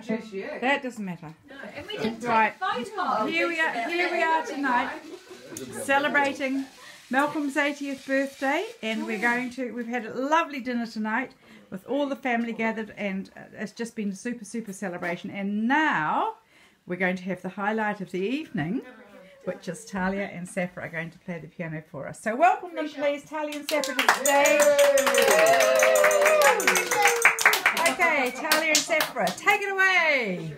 That doesn't matter. And we didn't Right. take photos. Here we are tonight, celebrating Malcolm's 80th birthday, and we've had a lovely dinner tonight with all the family gathered, and it's just been a super celebration. And now we're going to have the highlight of the evening, which is Talia and Saffra are going to play the piano for us. So welcome them, please, Talia and Saffra, to the stage. Okay, Talia and Saffra, take it away.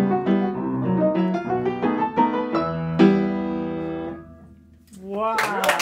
Wow.